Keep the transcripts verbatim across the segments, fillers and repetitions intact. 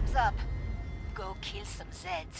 Time's up. Go kill some Zeds.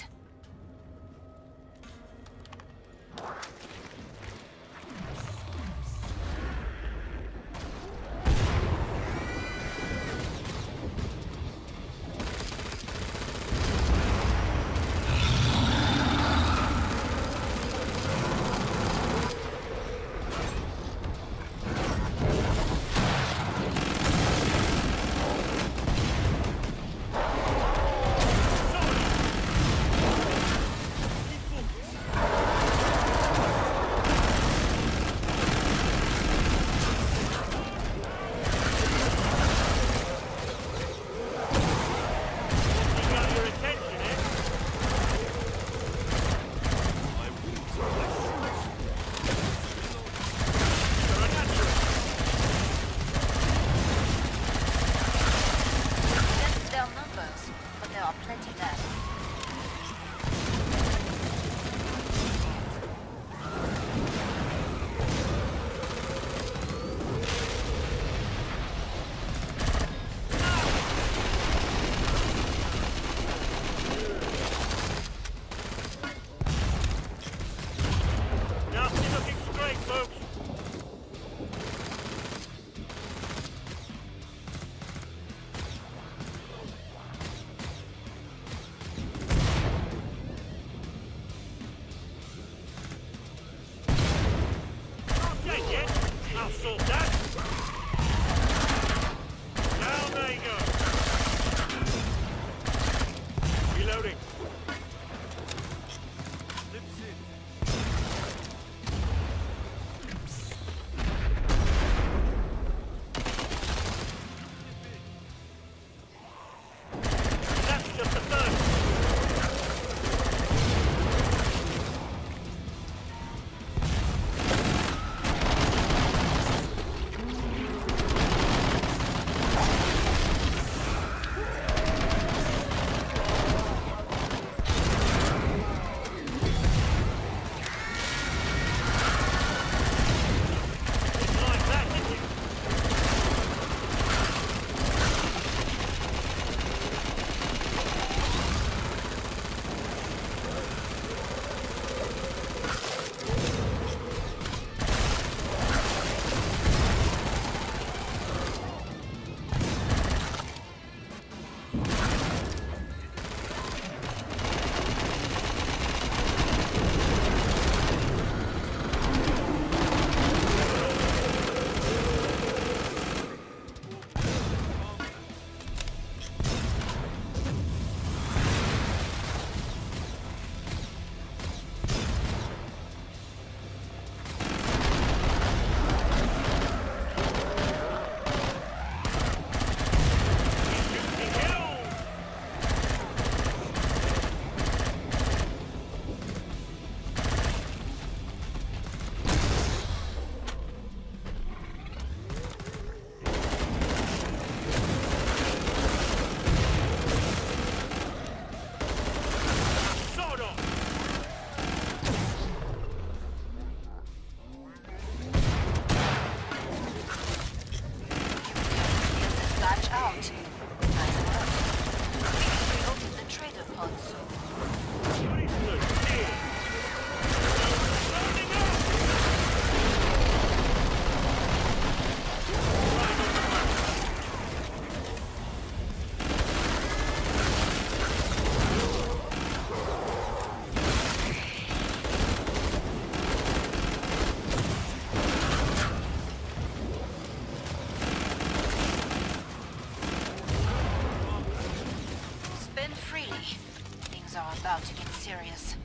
About to get serious.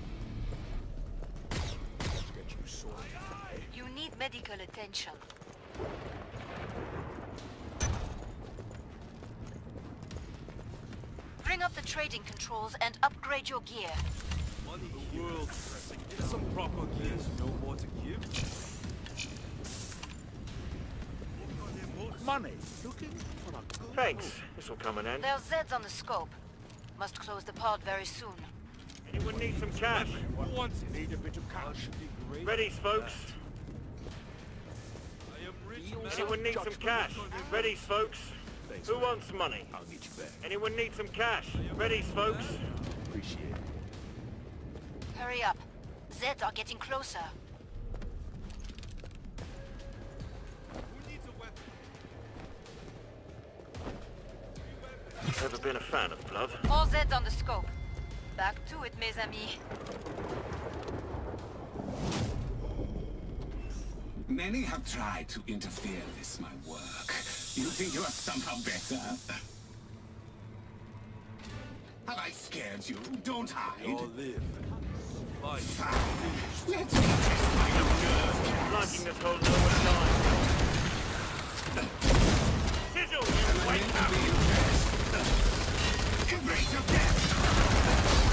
You need medical attention. Bring up the trading controls and upgrade your gear. Money world pressing. Get some proper gear. No more to give. Money. Looking for a good Thanks. This will come an end. There's Zeds on the scope. Must close the pod very soon. Anyone need some cash? Who wants it? Need a bit of cash. Should be great. Ready, folks? I am rich. Anyone need some cash? Ready, folks? Thanks, Who man. wants money? I'll get you back. Anyone need some cash? Ready, folks? Appreciate it. Hurry up. Zeds are getting closer. Ever been a fan of blood? All Zeds on the scope. Back to it, mes amis. Many have tried to interfere with my work. You think you are somehow better? Have I scared you? Don't hide. All live. Fight. Fine. Let's me test my nerve. Liking this whole lower time. Sizzle, you wake up! Embrace your death!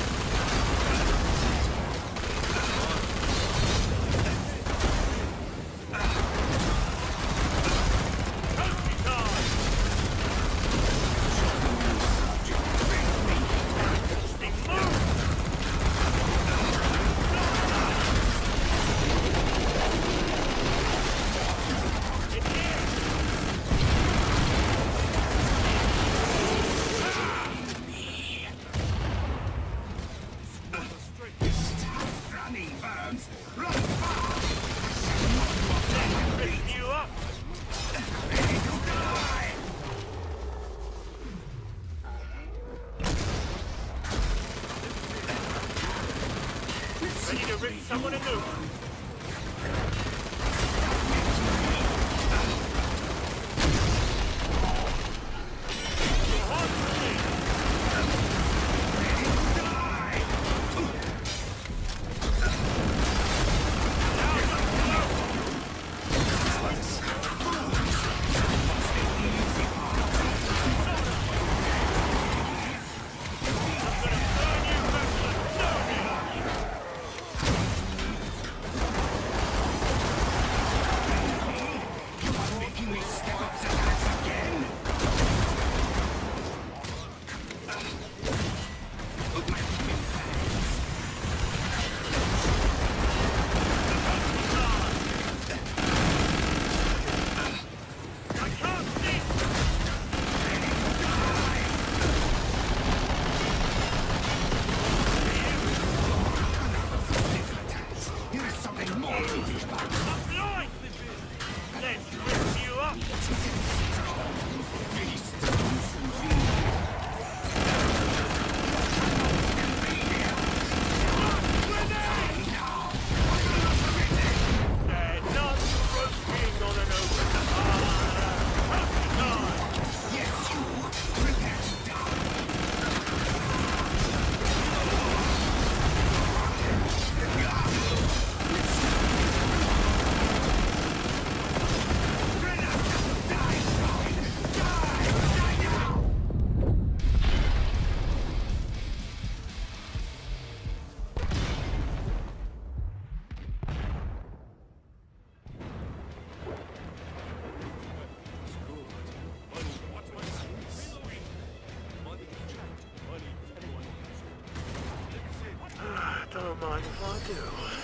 Ready to rip someone a new one. Don't mind if I do.